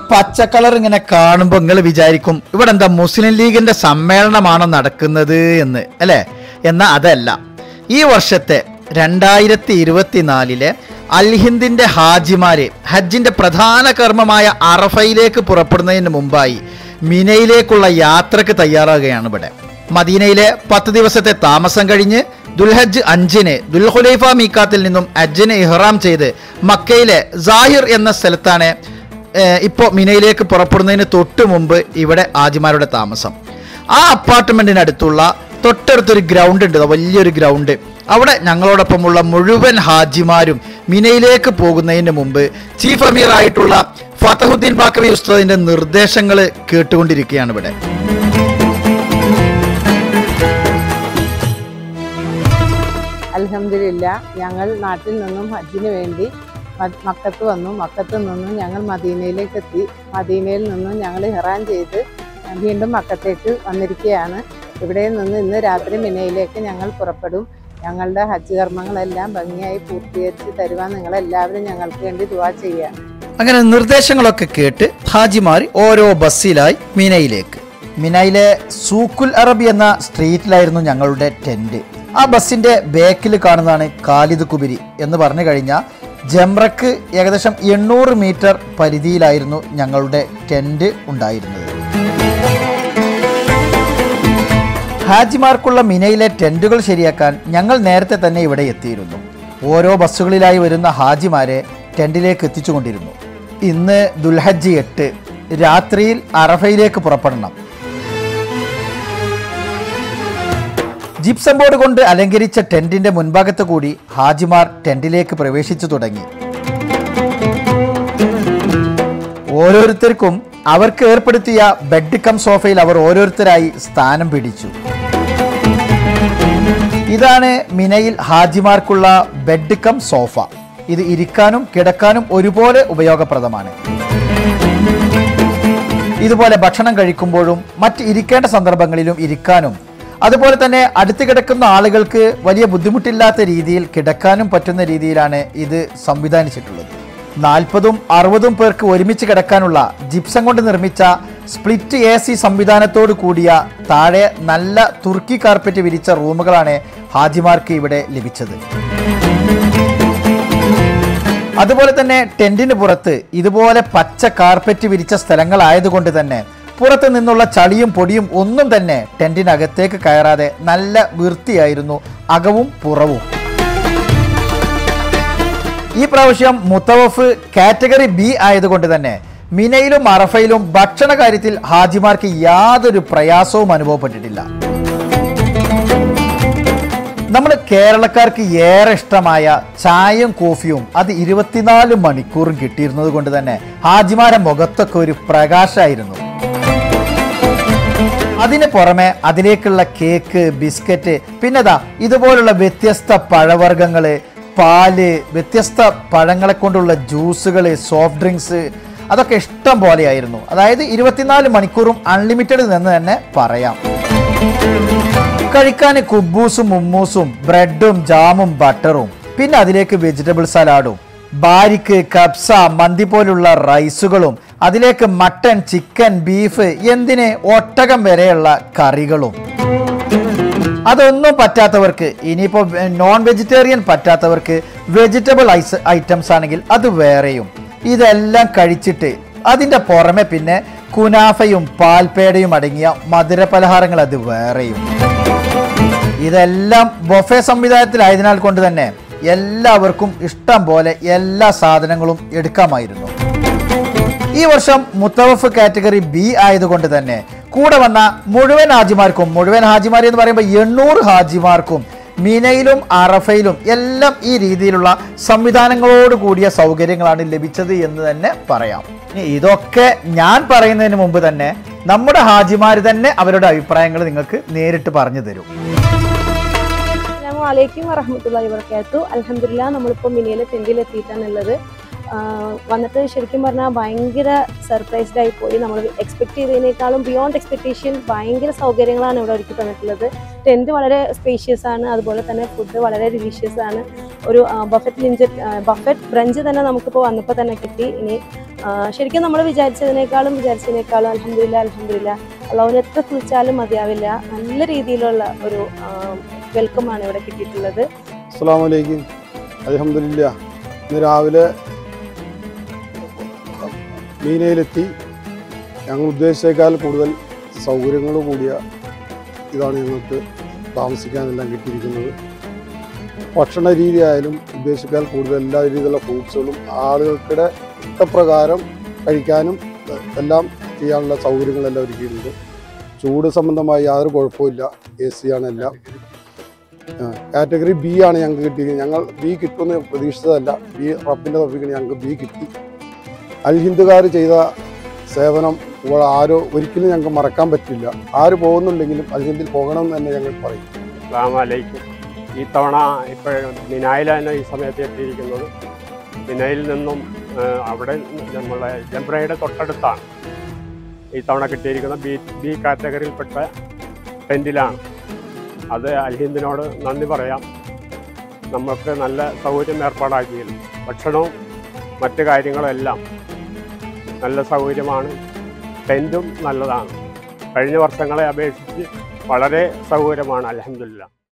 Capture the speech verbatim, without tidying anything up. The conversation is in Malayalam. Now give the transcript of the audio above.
പച്ച കളർ ഇങ്ങനെ കാണുമ്പോൾ നിങ്ങൾ വിചാരിക്കും ഇവിടെ എന്താ മുസ്ലിം ലീഗിന്റെ സമ്മേളനമാണോ നടക്കുന്നത് എന്ന്, അല്ലേ? എന്നാൽ അതല്ല. ഈ വർഷത്തെ രണ്ടായിരത്തി ഇരുപത്തിനാലിലെ അൽഹിന്ദിന്റെ ഹാജിമാര് ഹജ്ജിന്റെ പ്രധാന കർമ്മമായ അറഫയിലേക്ക് പുറപ്പെടുന്നതിന് മുമ്പായി മിനയിലേക്കുള്ള യാത്രക്ക് തയ്യാറാകുകയാണ്. ഇവിടെ മദീനയിലെ പത്ത് ദിവസത്തെ താമസം കഴിഞ്ഞ് ദുൽഹജ്ജ് അഞ്ചിന് ദുൽഹുലൈഫ മീക്കാത്തിൽ നിന്നും ഹജ്ജിന് ഇഹ്റാം ചെയ്ത് മക്കയിലെ സാഹിർ എന്ന സ്ഥലത്താണ് ഇപ്പോൾ മിനയിലേക്ക് പുറപ്പെടുന്നതിന് തൊട്ട് മുമ്പ് ഇവിടെ ഹാജിമാരുടെ താമസം. ആ അപ്പാർട്ട്മെന്റിനടുത്തുള്ള തൊട്ടടുത്തൊരു ഗ്രൗണ്ട് ഉണ്ട്, വലിയൊരു ഗ്രൗണ്ട്. അവിടെ ഞങ്ങളോടൊപ്പമുള്ള മുഴുവൻ ഹാജിമാരും മിനയിലേക്ക് പോകുന്നതിന് മുമ്പ് ചീഫ് അമീർ ആയിട്ടുള്ള ഫതഹുദ്ദീൻ ബാക്കവി ഉസ്താദിന്റെ നിർദ്ദേശങ്ങൾ കേട്ടുകൊണ്ടിരിക്കുകയാണ്. ഇവിടെ അൽഹംദുലില്ലാ, ഞങ്ങൾ നാട്ടിൽ നിന്നും ഹജ്ജിന് വേണ്ടി മക്കത്ത് വന്നു. മക്കത്ത് നിന്നും ഞങ്ങൾ മദീനയിലേക്ക് എത്തി. മദീനയിൽ നിന്നും ഞങ്ങൾ ഇഹ്റാം ചെയ്ത് വീണ്ടും മക്കത്തേക്ക് വന്നിരിക്കുകയാണ്. ഇവിടെ നിന്ന് ഇന്ന് രാത്രി മിനയിലേക്ക് ഞങ്ങൾ പുറപ്പെടും. ഞങ്ങളുടെ ഹജ്ജ് കർമ്മങ്ങളെല്ലാം ഭംഗിയായി പൂർത്തീകരിച്ച് തരുവാൻ നിങ്ങളെല്ലാവരും ഞങ്ങൾക്ക് വേണ്ടി ദുആ ചെയ്യുക. അങ്ങനെ നിർദ്ദേശങ്ങളൊക്കെ കേട്ട് ഹാജിമാർ ഓരോ ബസ്സിലായി മിനയിലേക്ക്. മിനയിലെ സൂക്കുൽ അറബി എന്ന സ്ട്രീറ്റിലായിരുന്നു ഞങ്ങളുടെ ടെന്റ്. ആ ബസ്സിന്റെ ബാക്കിൽ കാണുന്നതാണ് ഖാലിദ് കുബിരി എന്ന് പറഞ്ഞു കഴിഞ്ഞാൽ ജംറക്ക് ഏകദേശം എണ്ണൂറ് മീറ്റർ പരിധിയിലായിരുന്നു ഞങ്ങളുടെ ടെന്റ് ഉണ്ടായിരുന്നത്. ഹാജിമാർക്കുള്ള മിനയിലെ ടെന്റുകൾ ശരിയാക്കാൻ ഞങ്ങൾ നേരത്തെ തന്നെ ഇവിടെ എത്തിയിരുന്നു. ഓരോ ബസ്സുകളിലായി വരുന്ന ഹാജിമാരെ ടെന്റിലേക്ക് എത്തിച്ചുകൊണ്ടിരുന്നു. ഇന്ന് ദുൽഹജ്ജ് എട്ട്, രാത്രിയിൽ അറഫയിലേക്ക് പുറപ്പെടണം. ജിപ്സം ബോർഡ് കൊണ്ട് അലങ്കരിച്ച ടെന്റിന്റെ മുൻഭാഗത്ത് കൂടി ഹാജിമാർ ടെന്റിലേക്ക് പ്രവേശിച്ചു തുടങ്ങി. ഓരോരുത്തർക്കും അവർക്ക് ഏർപ്പെടുത്തിയ ബെഡ് കം സോഫയിൽ അവർ ഓരോരുത്തരായി സ്ഥാനം പിടിച്ചു. ഇതാണ് മിനയിൽ ഹാജിമാർക്കുള്ള ബെഡ് കം സോഫ. ഇത് ഇരിക്കാനും കിടക്കാനും ഒരുപോലെ ഉപയോഗപ്രദമാണ്. ഇതുപോലെ ഭക്ഷണം കഴിക്കുമ്പോഴും മറ്റ് ഇരിക്കേണ്ട സന്ദർഭങ്ങളിലും ഇരിക്കാനും, അതുപോലെ തന്നെ അടുത്ത് കിടക്കുന്ന ആളുകൾക്ക് വലിയ ബുദ്ധിമുട്ടില്ലാത്ത രീതിയിൽ കിടക്കാനും പറ്റുന്ന രീതിയിലാണ് ഇത് സംവിധാനിച്ചിട്ടുള്ളത്. നാൽപ്പതും അറുപതും പേർക്ക് ഒരുമിച്ച് കിടക്കാനുള്ള ജിപ്സം കൊണ്ട് നിർമ്മിച്ച സ്പ്ലിറ്റ് എ സി സംവിധാനത്തോട് കൂടിയ താഴെ നല്ല തുർക്കി കാർപ്പറ്റ് വിരിച്ച റൂമുകളാണ് ഹാജിമാർക്ക് ഇവിടെ ലഭിച്ചത്. അതുപോലെ തന്നെ ടെന്റിന് പുറത്ത് ഇതുപോലെ പച്ച കാർപ്പറ്റ് വിരിച്ച സ്ഥലങ്ങളായതുകൊണ്ട് തന്നെ പുറത്ത് നിന്നുള്ള ചളിയും പൊടിയും ഒന്നും തന്നെ ടെന്റിനകത്തേക്ക് കയറാതെ നല്ല വൃത്തിയായിരുന്നു അകവും പുറവും. ഈ പ്രാവശ്യം മുത്തവഫ് കാറ്റഗറി ബി ആയതുകൊണ്ട് തന്നെ മിനയിലും അറഫയിലും ഭക്ഷണ കാര്യത്തിൽ ഹാജിമാർക്ക് യാതൊരു പ്രയാസവും അനുഭവപ്പെട്ടിട്ടില്ല. നമ്മൾ കേരളക്കാർക്ക് ഏറെ ഇഷ്ടമായ ചായയും കോഫിയും അത് ഇരുപത്തിനാല് മണിക്കൂറും കിട്ടിയിരുന്നത് കൊണ്ട് തന്നെ ഹാജിമാരുടെ മുഖത്തൊക്കെ ഒരു പ്രകാശമായിരുന്നു. അതിന് പുറമെ അതിലേക്കുള്ള കേക്ക്, ബിസ്ക്കറ്റ്, പിന്നെതാ ഇതുപോലുള്ള വ്യത്യസ്ത പഴവർഗ്ഗങ്ങള്, പാല്, വ്യത്യസ്ത പഴങ്ങളെ കൊണ്ടുള്ള ജ്യൂസുകള്, സോഫ്റ്റ് ഡ്രിങ്ക്സ്, അതൊക്കെ ഇഷ്ടം പോലെയായിരുന്നു. അതായത് ഇരുപത്തിനാല് മണിക്കൂറും അൺലിമിറ്റഡ് എന്ന് തന്നെ പറയാം. കഴിക്കാൻ കുബൂസും മുമ്മൂസും ബ്രെഡും ജാമും ബട്ടറും, പിന്നെ അതിലേക്ക് വെജിറ്റബിൾ സലാഡും, ബാരിക്ക്, കബ്സ, മന്തി പോലുള്ള റൈസുകളും, അതിലേക്ക് മട്ടൻ, ചിക്കൻ, ബീഫ്, എന്തിന് ഒട്ടകം വരെയുള്ള കറികളും. അതൊന്നും പറ്റാത്തവർക്ക്, ഇനിയിപ്പോൾ നോൺ വെജിറ്റേറിയൻ പറ്റാത്തവർക്ക് വെജിറ്റബിൾ ഐസ് ഐറ്റംസ് ആണെങ്കിൽ അത് വേറെയും. ഇതെല്ലാം കഴിച്ചിട്ട് അതിൻ്റെ പുറമെ പിന്നെ കുനാഫയും പാൽപേടയും അടങ്ങിയ മധുര പലഹാരങ്ങൾ അത് വേറെയും. ഇതെല്ലാം ബൊഫെ സംവിധാനത്തിലായതിനാൽ കൊണ്ട് തന്നെ എല്ലാവർക്കും ഇഷ്ടം പോലെ എല്ലാ സാധനങ്ങളും എടുക്കാമായിരുന്നു. ഈ വർഷം മുത്തവഫ് കാറ്റഗറി ബി ആയതുകൊണ്ട് തന്നെ കൂടെ വന്ന മുഴുവൻ ഹാജിമാർക്കും, മുഴുവൻ ഹാജിമാർ എന്ന് പറയുമ്പോൾ എണ്ണൂറ് ഹാജിമാർക്കും മിനയിലും അറഫയിലും എല്ലാം ഈ രീതിയിലുള്ള സംവിധാനങ്ങളോട് കൂടിയ സൗകര്യങ്ങളാണ് ലഭിച്ചത് എന്ന് തന്നെ പറയാം. ഇതൊക്കെ ഞാൻ പറയുന്നതിന് മുമ്പ് തന്നെ നമ്മുടെ ഹാജിമാർ തന്നെ അവരുടെ അഭിപ്രായങ്ങൾ നിങ്ങൾക്ക് നേരിട്ട് പറഞ്ഞു തരും. അസ്സലാമു അലൈക്കും വറഹ്മത്തുള്ളാഹി വബറകാതുഹു. അൽഹംദുലില്ലാ, നമ്മളിപ്പോൾ മിനയിലെ ടെന്റിൽ എത്തിയിട്ടാണുള്ളത്. വന്നിട്ട് ശരിക്കും പറഞ്ഞാൽ ഭയങ്കര സർപ്രൈസ്ഡ് ആയി പോയി. നമ്മൾ എക്സ്പെക്ട് ചെയ്തതിനേക്കാളും ബിയോണ്ട് എക്സ്പെക്ടേഷൻ ഭയങ്കര സൗകര്യങ്ങളാണ് ഇവിടെ ഒരുക്കി തന്നിട്ടുള്ളത്. ടെൻറ്റ് വളരെ സ്പേഷ്യസ് ആണ്, അതുപോലെ തന്നെ ഫുഡ് വളരെ ഡിലീഷ്യസ് ആണ്. ഒരു ബഫറ്റ് ലിഞ്ച് ബഫറ്റ് ബ്രഞ്ച് തന്നെ നമുക്കിപ്പോൾ വന്നപ്പോൾ തന്നെ കിട്ടി. ഇനി ശരിക്കും നമ്മൾ വിചാരിച്ചതിനേക്കാളും വിചാരിച്ചതിനേക്കാളും അൽഹംദുലില്ലാ അൽഹംദുലില്ലാ അള്ളാഹുവിനെ എത്ര കുറിച്ചാലും മതിയാവില്ല. നല്ല രീതിയിലുള്ള ഒരു വെൽക്കമാണ് ഇവിടെ കിട്ടിയിട്ടുള്ളത്. അസ്സലാമു അലൈക്കും. അൽഹംദുലില്ലാ ഇന്ന് രാവിലെ മീനയിലെത്തി. ഞങ്ങൾ ഉദ്ദേശിച്ചേക്കാൾ കൂടുതൽ സൗകര്യങ്ങൾ കൂടിയ ഇതാണ് ഞങ്ങൾക്ക് താമസിക്കാനെല്ലാം കിട്ടിയിരിക്കുന്നത്. ഭക്ഷണ രീതി ആയാലും ഉദ്ദേശിച്ചാൽ കൂടുതൽ എല്ലാ രീതിയിലുള്ള ഫ്രൂട്ട്സുകളും ആളുകൾക്കിടെ ഇഷ്ടപ്രകാരം കഴിക്കാനും എല്ലാം ചെയ്യാനുള്ള സൗകര്യങ്ങളെല്ലാം ഒരുക്കിയിട്ടുണ്ട്. ചൂട് സംബന്ധമായി യാതൊരു കുഴപ്പമില്ല. എ സി ആണ് എല്ലാം. കാറ്റഗറി ബി ആണ് ഞങ്ങൾക്ക് കിട്ടിയത്. ഞങ്ങൾ ബി കിട്ടുമെന്ന് പ്രതീക്ഷിച്ചതല്ല. ബി റബ്ബിൻ്റെ തൗഫീഖിന് ഞങ്ങൾക്ക് ബി കിട്ടി. അൽ ഹിന്ദുകാർ ചെയ്ത സേവനം ഇവിടെ ആരോ ഒരിക്കലും ഞങ്ങൾക്ക് മറക്കാൻ പറ്റില്ല. ആര് പോകുന്നുണ്ടെങ്കിലും അൽ ഹിന്ദിൽ പോകണമെന്ന് തന്നെ ഞങ്ങൾ പറയും. അസ്സലാമു അലൈക്കും. ഈ തവണ ഇപ്പോൾ മിനായിലാണ് ഈ സമയത്ത് എത്തിയിരിക്കുന്നത്. മിനായിൽ നിന്നും അവിടെ നമ്മളെ ജംബ്രയുടെ തൊട്ടടുത്താണ് ഈ തവണ കിട്ടിയിരിക്കുന്ന ബി ബി കാറ്റഗറിയിൽപ്പെട്ട ടെൻറ്റിലാണ്. അത് അൽ ഹിന്ദിനോട് നന്ദി പറയാം. നമുക്ക് നല്ല സൗകര്യം ഏർപ്പാടാക്കിയിരുന്നു. ഭക്ഷണവും മറ്റു കാര്യങ്ങളെല്ലാം നല്ല സൗകര്യമാണ്. ടെൻറ്റും നല്ലതാണ്. കഴിഞ്ഞ വർഷങ്ങളെ അപേക്ഷിച്ച് വളരെ സൗകര്യമാണ്. അൽഹംദുലില്ലാ.